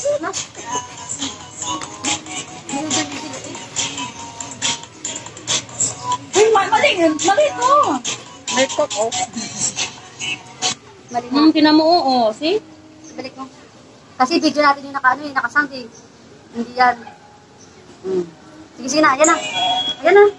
Uy, mali to. May cook, oh. Mali na. Tinan mo, oo. See? Balik mo. Kasi video natin yung naka-sound eh. Hindi yan. Sige, sige na. Ayan na. Ayan na.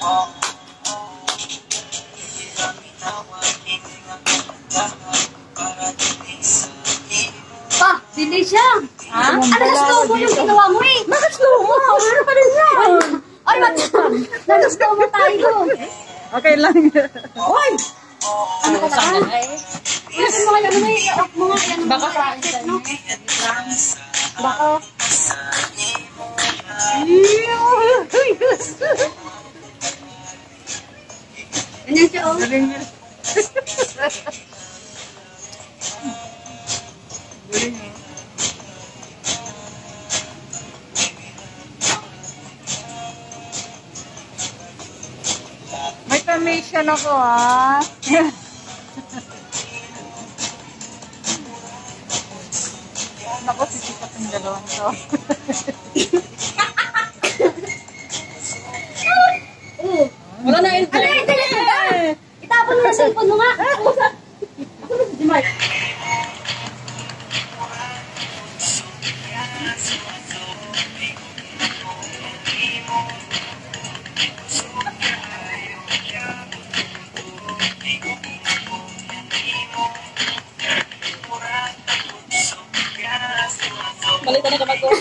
Pa, delay siya. Ha? Ano na slow mo yung ginawa mo eh? Bakit slow mo? Ano pa rin yan? Ay, nag-slow mo tayo. Okay lang. Oy! Ano ka lang? Ilasin mo kayo, i-off mo nga. Baka sa akin. Baka. Ganyan siya, oh. May commission ako, ah. Naku, sisipat yung dalawang to. Wala na yung Itapon mo na cellphone mo nga. Ako na si Mark. Balitan na kapag ko.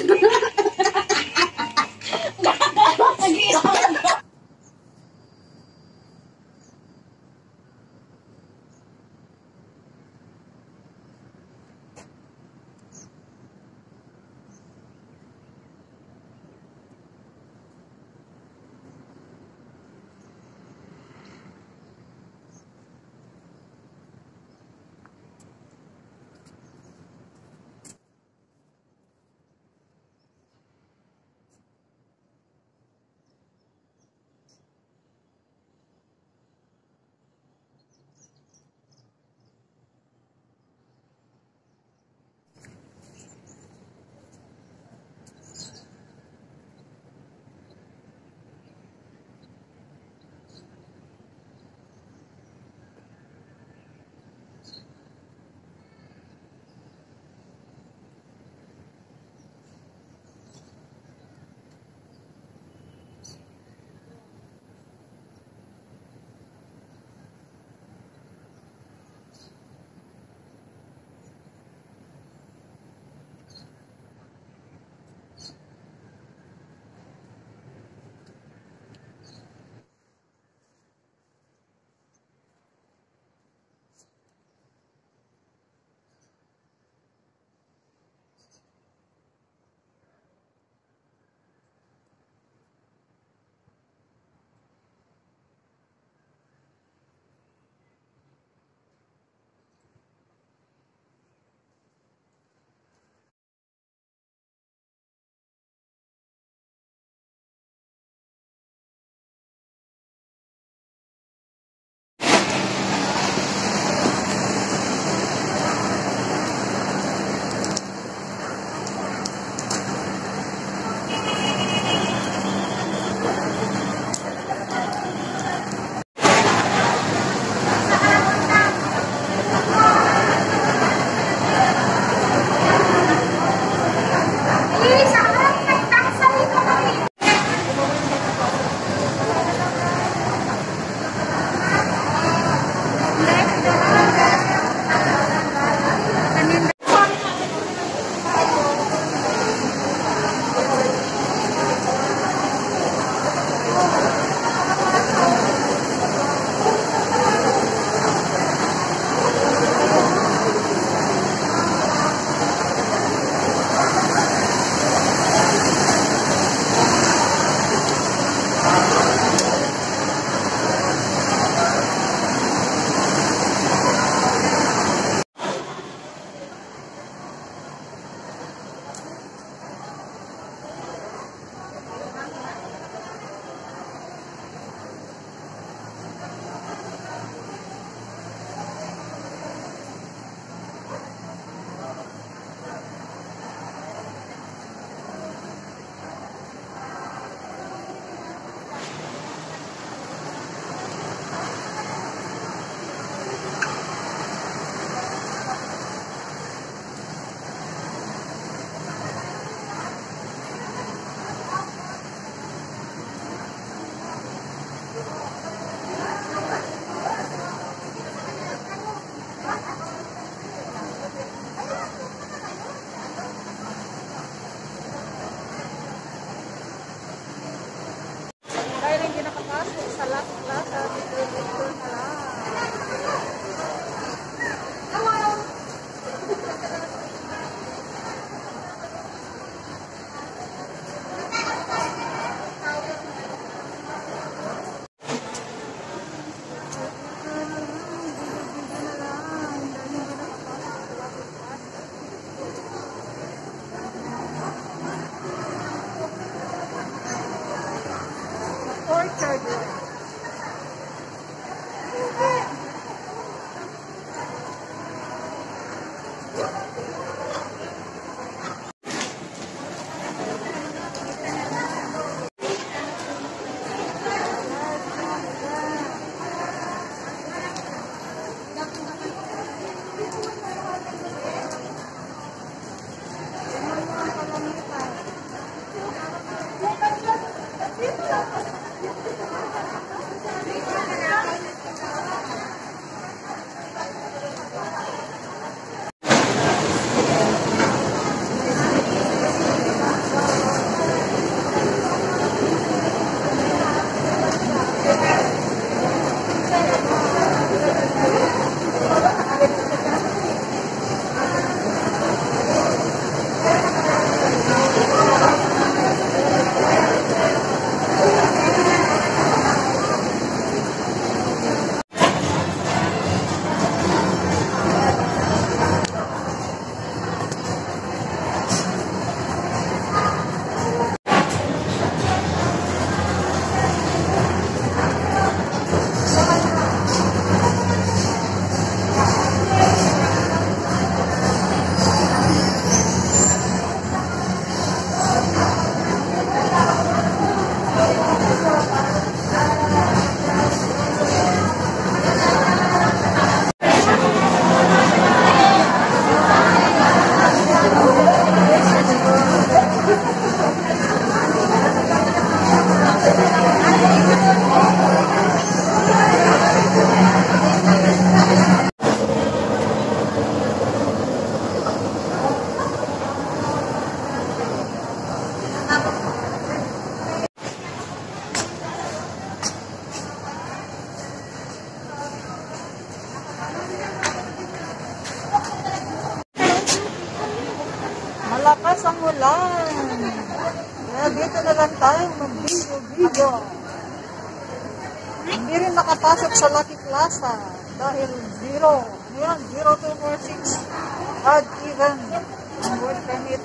Malakas ang ulan. Kaya dito na lang tayo mag-video. Hindi rin nakapasok sa Lucky Plaza dahil 0. Ngayon, 0246. Odd even. Ang work permit.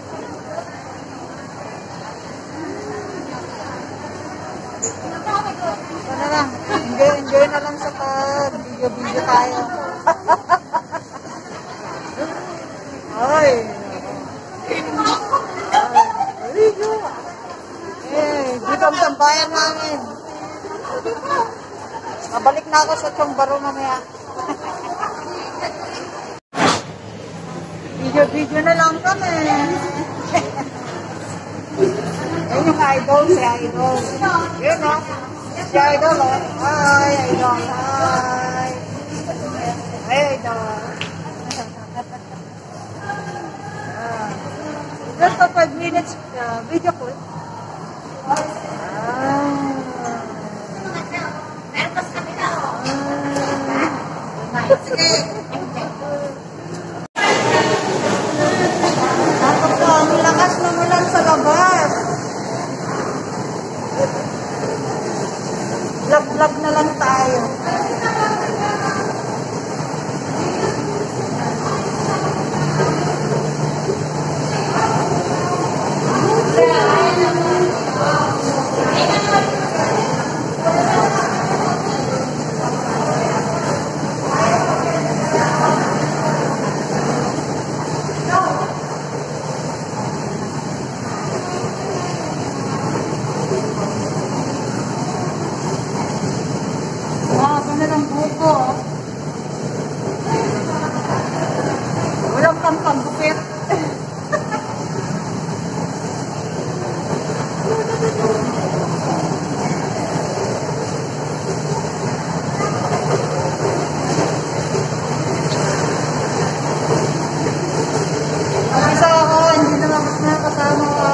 Ito na lang. Enjoy na lang sa pag-video tayo. Ay. Video. Dito ang tambayan namin. Mabalik na ako sa Tiong-Baro mamaya. Video na lang kami. Yan yung idol, si idol. Yun o. Si idol o. Hi, idol. Hi. Hi, idol. Just a 5 minutes video call. Ang lakas ng ulan sa labas. Vlog na lang tayo. Walang pampagupit. Ang isa ako, hindi na kasama ka.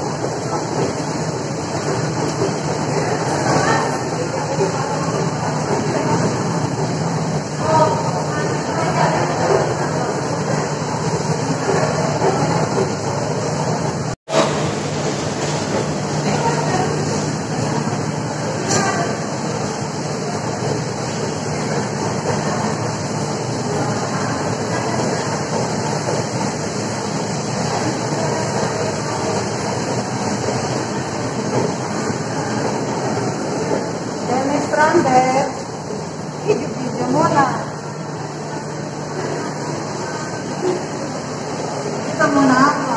Stranded. Video muna. Ito muna.